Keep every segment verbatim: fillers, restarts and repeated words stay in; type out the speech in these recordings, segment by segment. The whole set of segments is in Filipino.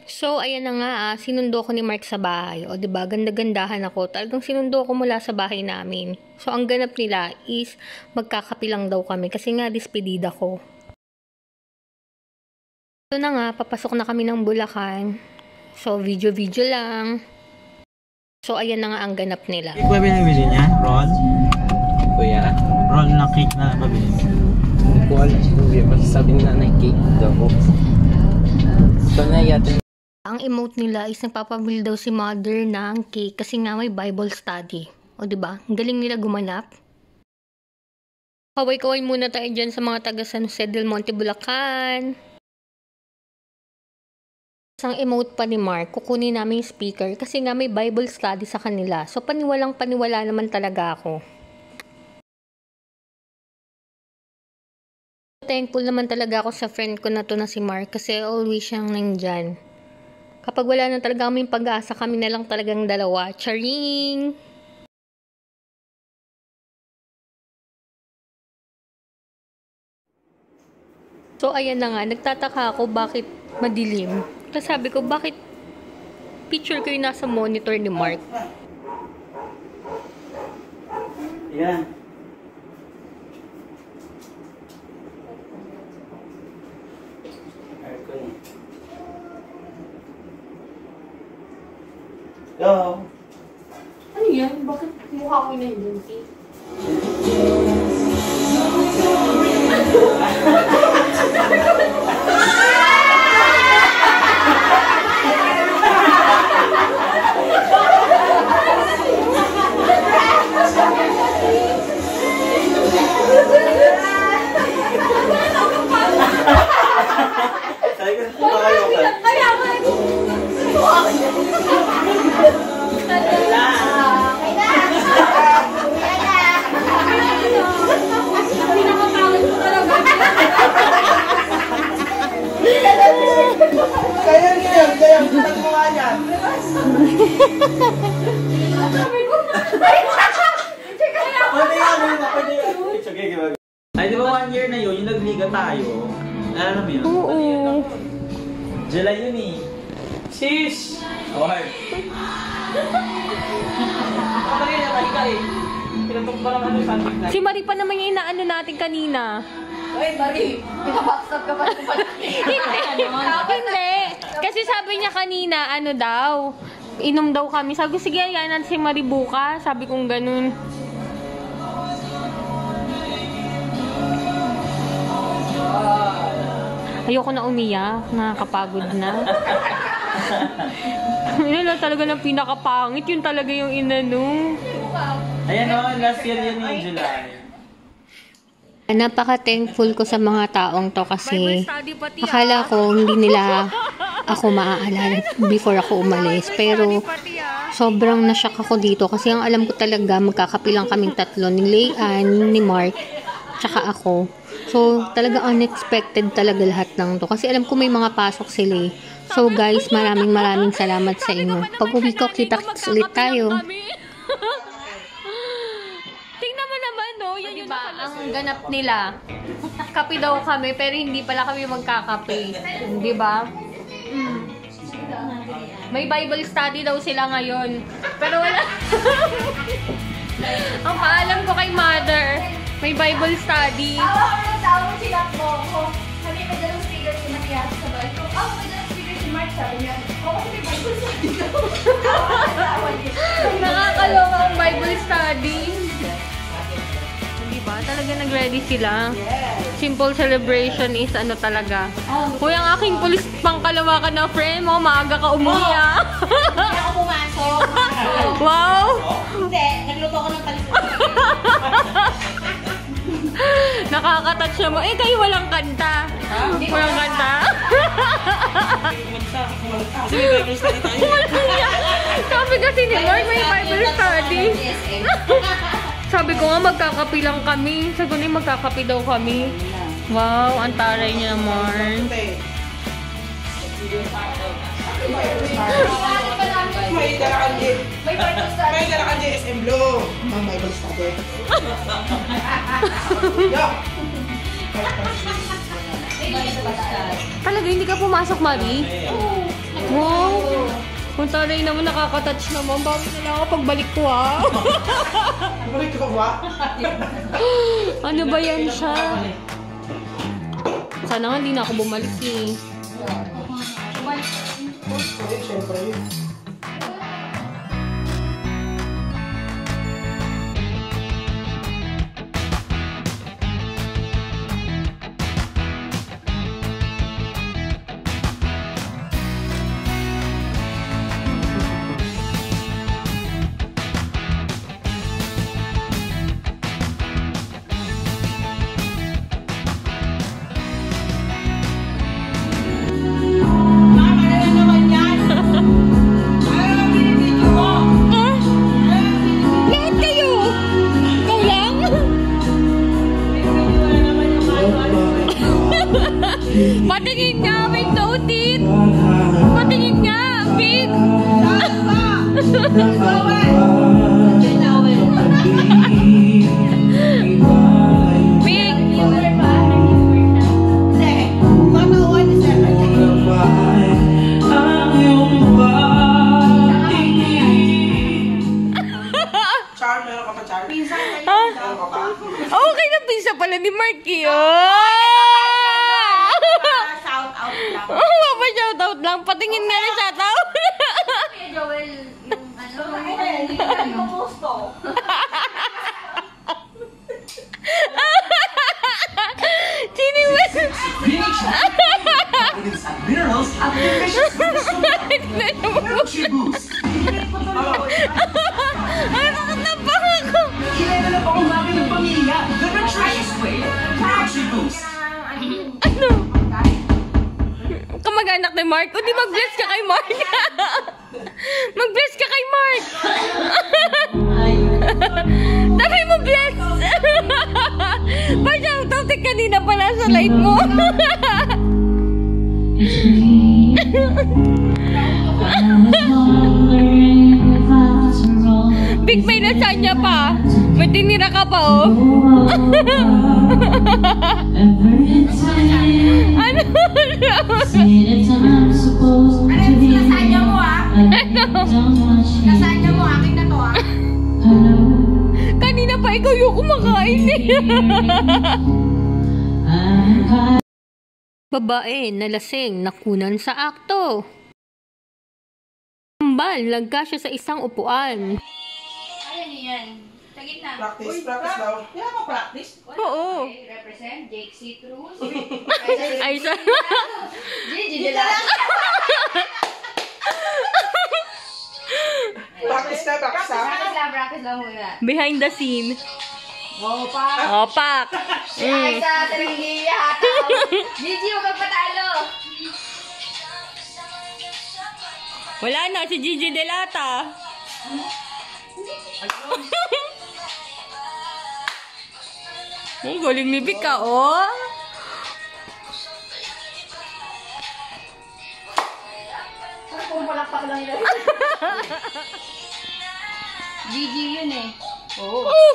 So, ayan na nga, ah, sinundo ko ni Mark sa bahay. O, diba, ganda-gandahan ako. Talagang sinundo ko mula sa bahay namin. So, ang ganap nila is magkakapilang daw kami kasi nga despedida ko. So na nga, papasok na kami ng Bulacan. So, video-video lang. So, ayan na nga ang ganap nila. Cake ba binibili niya? Roll? Kuya? Roll na cake na pabili. Hindi ko alam si Kuya. Masasabi nila na cake daw. So, na yata. Ang emote nila is nagpapabili daw si mother ng cake kasi nga may Bible study. O diba? Ang galing nila gumanap. Kaway-kaway muna tayo dyan sa mga taga San Jose del Monte, Bulacan. Isang emote pa ni Mark, kukunin namin yung speaker kasi nga may Bible study sa kanila. So paniwalang paniwala naman talaga ako. Thankful naman talaga ako sa friend ko na to na si Mark kasi always siyang nandyan. Kapag wala na talaga kaming pag-asa, kami na lang talagang dalawa. Charing! So, ayan na nga. Nagtataka ako bakit madilim. Tapos sabi ko, bakit picture ko yung nasa monitor ni Mark? Yan. Go! Ano yan? Bakit mukha ko na yun? Kaya niya, kaya butang mo nga niya. Ay, di ba one year na yun, yung nagliga tayo? Alam mo yun? Oo. July yun eh. Sis! Okay. Kapag yun, nakalika eh. Pinatok pa lang ano yung sandwich na. Si Marie pa naman yung inaano natin kanina. Uy, Marie, pinabackstab ka pa ito pa. Hindi. Hindi. Kasi sabi niya kanina, ano daw, inom daw kami. Sabi ko, sige, ayan natin si Marie bukas. Sabi kong ganun. Ayoko na umiyak. Nakakapagod na. Yun lang talaga ng pinakapangit. Yun talaga yung inano. Ayan o, last year yun yung July. Napaka-thankful ko sa mga taong to kasi akala ko hindi nila ako maaalala before ako umalis. Pero sobrang nashock ako dito kasi ang alam ko talaga magkakapilang kaming tatlo ni Leanne, ni Mark, tsaka ako. So talaga unexpected talaga lahat ng to kasi alam ko may mga pasok sila eh. So guys, maraming maraming salamat sa inyo. Pag uwi ko, kita-kits ulit tayo. Diba, ang ganap nila, kape daw kami, pero hindi pala kami magkakape. Diba? Mm. May Bible study daw sila ngayon. Pero wala. Ang paalam ko kay mother, may Bible study. Tawa ko na tawa ko sila po ko. Sabi ko dalawang speaker si Maria sa bahay ko. Oh, may dalawang speaker si Mark. Sabi niya, oh, kasi may Bible study ko. Nakakaloka ang Bible study. Diba? Talaga nag-ready sila. Simple celebration is ano talaga. Uy, ang aking pulis pangkalawakan na friend mo, maaga ka umuwi ah. Hindi ako pumasok. Wow! Hindi, nagluto ko ng palisod. Nakaka-touch mo. Eh, kayo walang kanta. Hindi walang kanta. Sabi kasi ni Mark, may Bible study. Sabi ko nga, magkakapi lang kami. Sabi ko na magkakapi daw kami. Wow, ang taray niya naman. May dalakan din. May Bible study. May dalakan din S M Blue. May Bible study. Yo! May Bible study. Talaga, hindi ka pumasok, Marie? Oo. Wow! Kung taray naman nakaka-touch naman, bakit na lang ako pagbalik ko ah? Balik ka ba? Ano ba yan siya? Sana nga hindi na ako bumalik eh. Siyempre yun. Patingin nga, may no teeth! Patingin nga, big! Big! Char, meron ka pa, Char? Ah, Meron ka pa? okay na pinsa pala ni Marky, oh! Shout out lang. Oh, mapa shoutout lang. Patingin nga na shoutout. Kaya Joel, yung ano, hindi ko gusto. Sino ba? Minerals at delicious energy boost. Ay, bakit nabang ako? Kinailan na pa kung bakit ng pamilya. The nutritious way. Energy boost. Ano? Kamag-anak ni Mark. O di mag-bless ka kay Mark. Mag-bless ka kay Mark. Sabay mo bless. Pa-shoutout eh, kanina pala sa live mo. Big may lasagna pa. May tinira ka pa, oh. Ano? Lasagna mo ah. Lasagna mo, akin na to ah. Kanina pa ikaw yung kumakain eh. Babae na lasing nakunan sa akto. Kambal, lagka siya sa isang upuan. Ayan yan. Sa gitna. Practice, practice daw. Kaya mo practice? Oo. Okay, represent Jake Citrus. Ay, sa... Gigi de la. Practice na, practice na. Practice lang, practice lang muna. Behind the scene. Opa. Opak. Ay, Mm. sa Trinity hataw. Gigi, huwag kang patalo. Wala na, si Gigi Delata. Ang galing ni Vika, oh. Kung palakpak lang yun. Gigi yun eh. Oo. Oh.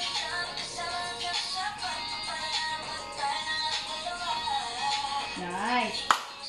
Nice.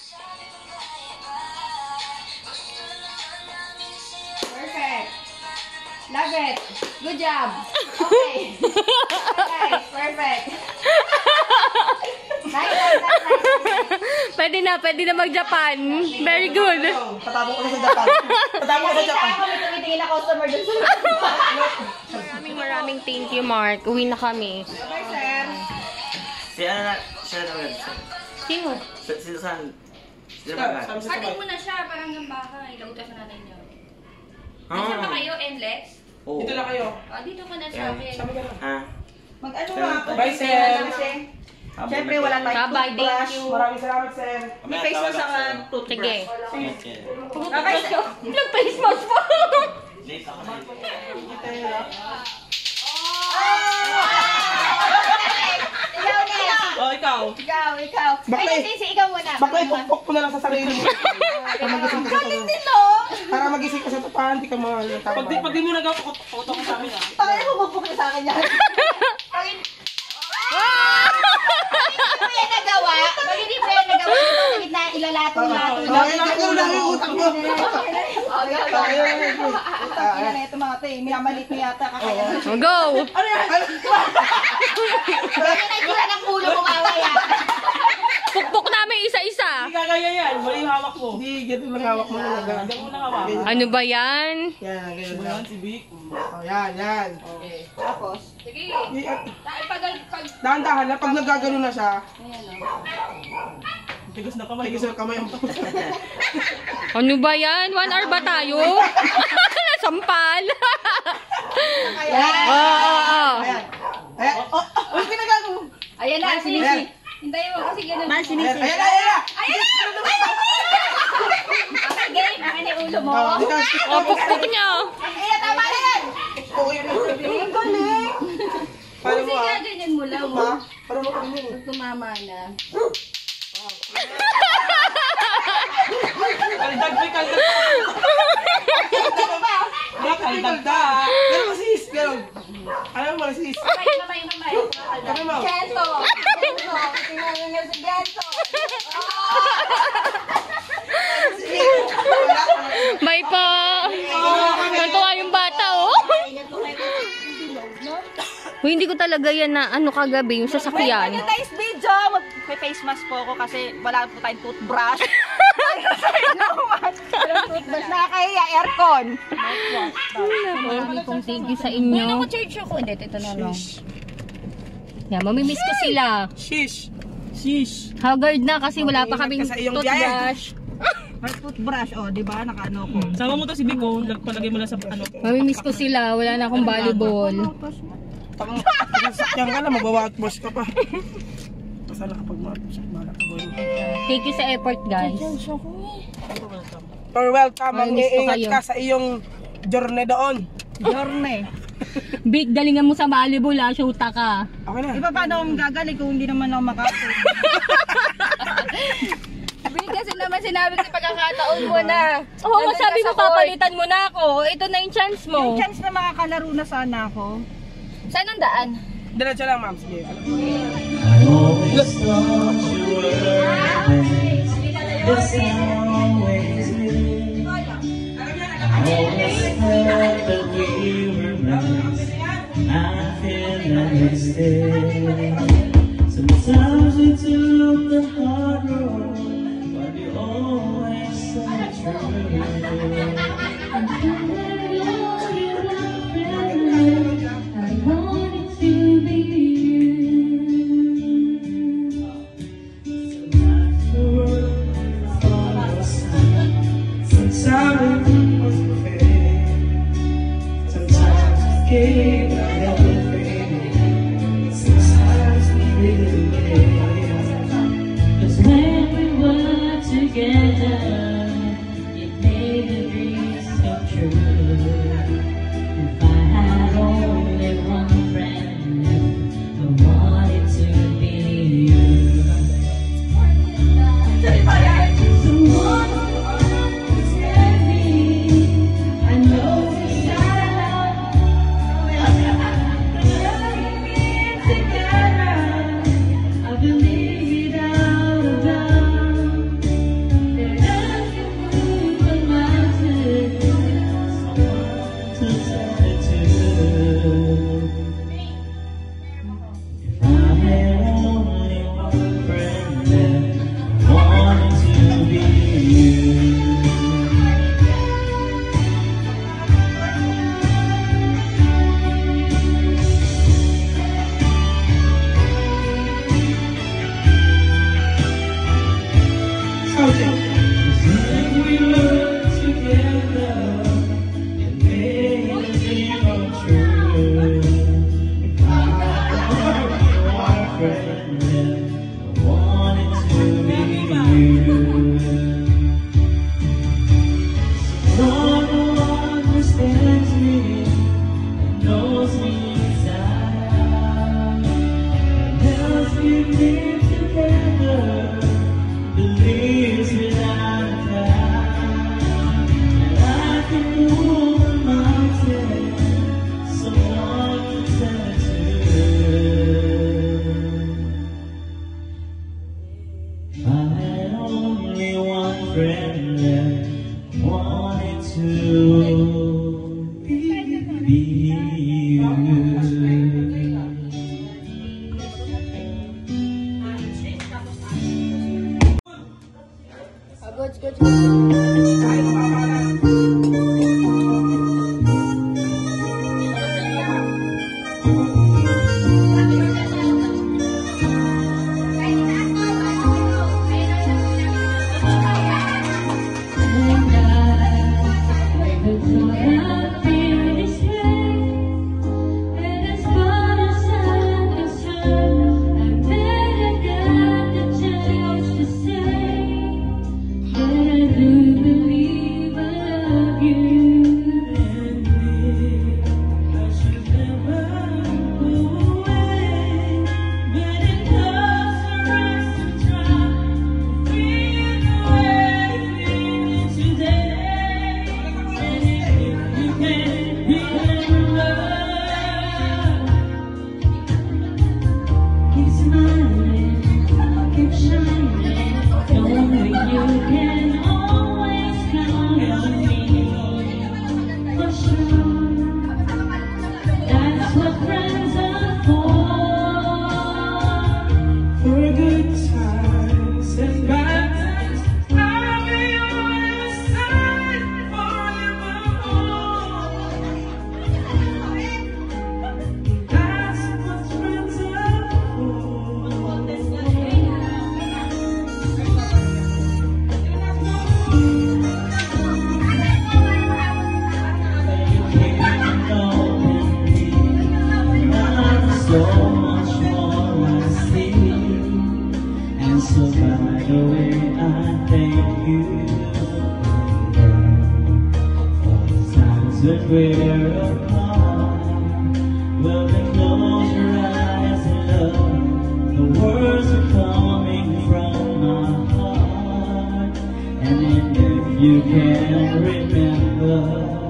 Perfect. Love it. Good job. Okay. Nice. Perfect. Nice, nice, nice, nice. Pwede na, pwede na mag-Japan. Very good. Patapon ko na sa Japan. Patapon ko sa Japan. Kaya kami tumitingin na customer dun sa Maraming maraming thank you, Mark. Uwi na kami. Bye, sir. Si ano na, siya na ulit. Sino? Si si Susan. Sino Sabi ba? sa Atin sabay. mo na siya, parang ng baka. Ilautas na natin yun. Ah. Nasaan ba kayo, Enlex? Oo. Dito na kayo. O, dito ka na sa Yeah. akin. Sabi ka na. Ha? Mag-ano nga ako, Bye, sir. Siyempre wala tayong Bye-bye, thank you. Maraming salamat, sir. May face mo sa Sige. Okay. Nag-face mask pa. Late ako na. Ikaw na. Oh, ikaw. Ikaw, ikaw. Bakla Ay, eh. Sisi, ikaw muna. Bakla, ipukpok mo na lang sa sarili mo. Para magising ka sa Galing tabi. nito. Para magising ka sa tapahan, di ka mga tama. Pag di, pag di mo nag-photo ko sa amin, ah. Bakit mo bubukli sa akin yan? Bakit? Bakit hindi mo yan nagawa? Bakit hindi mo yan nagawa? Dito sa gitna, ilala latong-latong. Okay, ikaw lang yung utak mo. Ina na ito mga te, minamalit mo yata kakaya. Go! Ano yan? Kaya nagsura ng ulo mo mamaya. Pukpok namin isa-isa. Hindi kagaya yan. Mali yung hawak mo. Hindi, ganito lang hawak mo. Ganito mo lang hawak. Ano ba yan? Yan, ganito lang. Si Vic. Oh, yan, yan. Okay. Tapos, Sige. Di- ah, Pag, pag, Dahan-dahan na, pag nagagano na siya, ayan o. tigas na kamay. Tigas na kamay ang Ano ba yan? One hour ba tayo? Sampal. Ayan. Oo, oo, oo. Ayan. Ayan. Oh, oh, ano ginagago? Ayan na, Ayan. sinisi. hintayin mo kasi ganun. Man, sinisi. Ayan, ayan, ayan. Ayun na! Okay, game. Akin yung ulo mo. Oh, tigas. O, pukpok nyo. Ay, tama na yan! Oh, yun, yun, yun. Ang galing. Paano mo Sige, ah? ganyan mo lang. Ha? Paano mo kami yun? Pag tumama na. Kaldag, may kaldag. May kaldag da. Pero masis, pero. Alam mo, masis. Mamay, mamay, mamay. Kami mo. Gento. Gento. Tingnan nyo si Gento. May pa. Nantuwa yung bata, oh. Uy, hindi ko talaga yan na ano kagabi, yung sasakyan. May nice video. Mag may face mask po ako kasi wala po tayong toothbrush. Walang toothbrush. Nakakahiya. Aircon. Marami pong thank you sa inyo. Charge ako. Hindi, ito na lang. Yan, mamimiss ko sila. Shish. Shish. Haggard na kasi wala pa kaming Ka sa iyong toothbrush. May toothbrush. O, di ba? Nakaano ko. Sama mo to si Biko, palagay mo lang sa ano. Mamimiss ko sila. Wala na akong volleyball. Tamang sasakyan ka lang, magbawa-wash ka pa. Masala kapag ma-wash ka. Thank you sa effort, guys. Pero welcome, Ay, miss ko mag-iingat kayo. ka sa iyong journey doon. Jorne. Big, galingan mo sa volleyball, ah. Shoota ka. Okay na. Iba paano akong gagaling kung hindi naman ako makapag. Big, kasi naman sinabi sa pagkakataon mo na. Oo, oh, nandun sabi ka mo sa court. papalitan mo na ako. Ito na yung chance mo. Yung chance na makakalaro na sana ako. Saan ang daan? Diretso lang, ma'am. Sige. Alam mo. I always thought you were there. This always is. I always felt that we were meant. I feel I missed it. Sometimes we took the hard road, but you're always so true. And when you're I wanted to be you. Sometimes it wasn't fair. Sometimes it gave I everything. Sometimes we didn't care. 'Cause when we were together, it made the dreams come true. If I had only one friend, I wanted to be you. Someone who understands me. I know inside out, we'll be together. I believe without a doubt that I can move a mountain. never wanted to be you. That we're apart, well then close your eyes and love. The words are coming from my heart, and then if you can remember,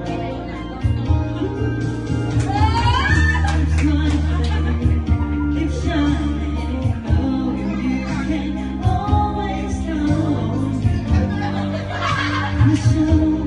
keep shining, oh you can always count on me.